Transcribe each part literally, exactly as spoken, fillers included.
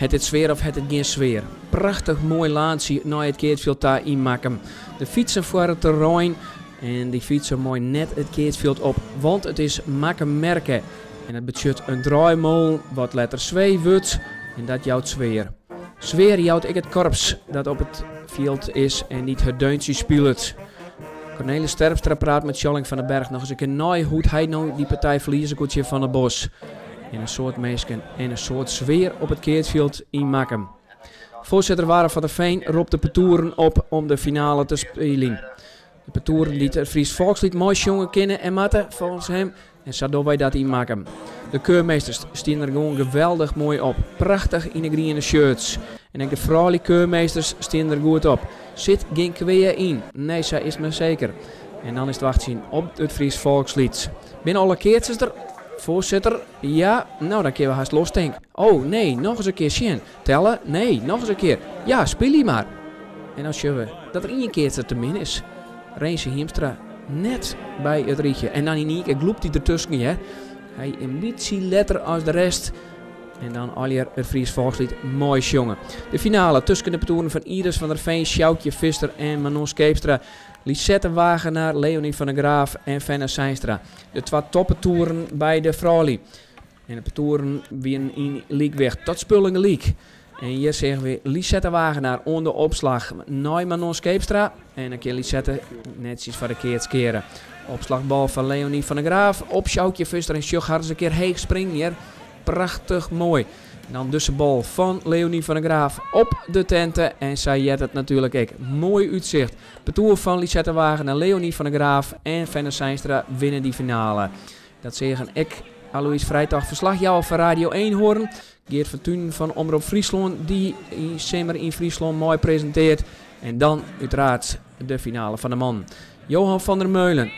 Het het sfeer of het het geen sfeer. Prachtig mooi laantje naar het Keertveld daar in Makkum. De fietsen voor het terrein en die fietsen mooi net het Keertveld op, want het is Makkum merken. En het betekent een draaimolen wat letter twee wordt en dat jouwt sfeer. Sfeer jouwt ik het korps dat op het veld is en niet het deuntje speelt. Cornelis Terpstra praat met Schalling van den Berg nog eens een keer na hoe hij nou die partij verliezen koetje van het bos. En een soort meesken en een soort sfeer op het Keertveld in Makkum. Voorzitter Ware van der Veen roept de petoeren op om de finale te spelen. De petoeren liet het Fries volkslied mooi jongen kennen en matten volgens hem. En zo doen wij dat in Makkum. De keurmeesters staan er gewoon geweldig mooi op. Prachtig in de groene shirts. En ook de vrouwelijke keurmeesters staan er goed op. Zit geen kweeën in. Nee, zij is me zeker. En dan is het wachten op het Fries volkslied. Binnen alle keertjes er. Voorzitter, ja, nou dan kunnen we haast los denken. Oh nee, nog eens een keer zien. Tellen? Nee, nog eens een keer. Ja, speel je maar. En dan zien we dat er één keertje te min is. Reense Hiemstra net bij het rietje. En dan in één keer gloept hij ertussen. Hè. Hij een beetje letter als de rest. En dan alweer het Fries volkslied mooi jongen. De finale tussen de petoeren van Iris van der Veen, Sjoukje Visser en Manon Skeepstra. Lisette Wagenaar, Leonie van der Graaf en Fenna Seinstra. De twee toppetoeren bij de vrouwen. En de petoeren winnen in Liekweg tot Spullingen Liek. En hier zeggen we Lisette Wagenaar onder opslag naar Manon Skeepstra. En dan kan Lisette netjes voor de keer keren. Opslagbal van Leonie van der Graaf. Op Sjoukje Visser en Sjoch hadden ze een keer heeg springen hier. Prachtig mooi. En dan dus de bal van Leonie van der Graaf op de tenten. En zij jet het natuurlijk ook. Mooi uitzicht. Petoer van Lisette Wagenaar, Leonie van der Graaf en Fenna Seinstra winnen die finale. Dat zeggen ik, Alois Vrijdag, verslag jou van Radio één horen. Geert van Tuin van Omroep Friesland, die in Simmer in Friesland mooi presenteert. En dan uiteraard de finale van de man. Johan van der Meulen,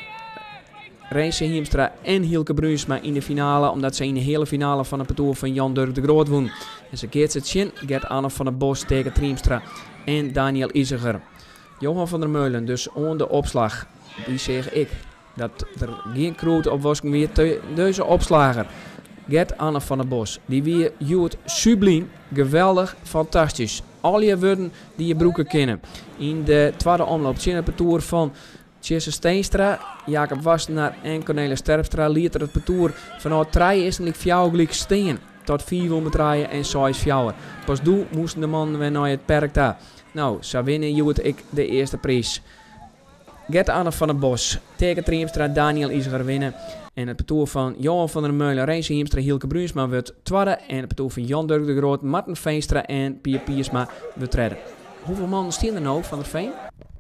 Reense Hiemstra en Hielke Bruinsma in de finale, omdat ze in de hele finale van de petoer van Jan Dirk de Groot won. En ze keert het zin, Gert Anne van der Bos tegen Triemstra en Daniel Iziger. Johan van der Meulen dus on de opslag. Die zeg ik dat er geen kroot op was meer te deze opslager. Gert Anne van der Bos, die weer joert subliem, geweldig, fantastisch. Al je woorden die je broeken kennen. In de tweede omloop zien het petoer van Tjesse Steenstra, Jacob Wassenaar en Cornelis Terpstra liet er het petoer vanuit treien is en ik fjouw gelijk steen. Tot vier wil betraaien en zes fjouwen. Pas doe moesten de mannen weer naar het perk daar. Nou, zo winnen joert ik de eerste prijs. Gert Anne van der Bos tegen Triemstra, Daniel Iziger winnen. En het petoer van Johan van der Meulen, Reense Hiemstra, Hielke Bruinsma wordt tweede. En het petoer van Jan Dirk de Groot, Marten Veenstra en Pier Piersma wordt derde. Hoeveel mannen staan er nou van der Veen?